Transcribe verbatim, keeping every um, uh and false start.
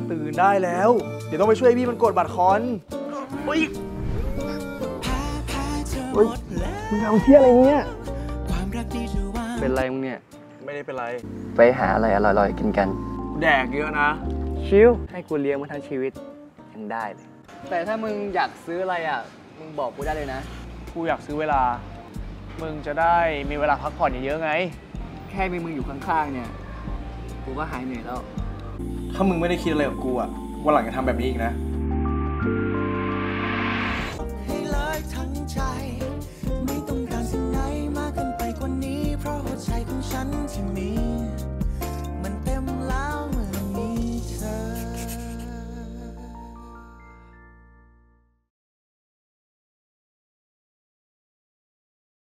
ตื่นได้แล้วเดี๋ยวต้องไปช่วยพี่มันกดบัตรคอนเฮ้ยเฮ้ยมึงทำเที่ยอะไรเนี่ยเป็นไรมึงเนี่ยไม่ได้เป็นไรไปหาอะไรอร่อยๆกินกันแดกเยอะนะชิลให้กูเลี้ยงมาทั้งชีวิตยังได้เลยแต่ถ้ามึงอยากซื้ออะไรอ่ะมึงบอกกูได้เลยนะกูอยากซื้อเวลามึงจะได้มีเวลาพักผ่อนเยอะๆไงแค่มีมึงอยู่ข้างๆเนี่ยกูก็หายเหนื่อยแล้วถ้ามึงไม่ได้คิดอะไรกับกูอะวันหลังจะทำแบบนี้อีกนะ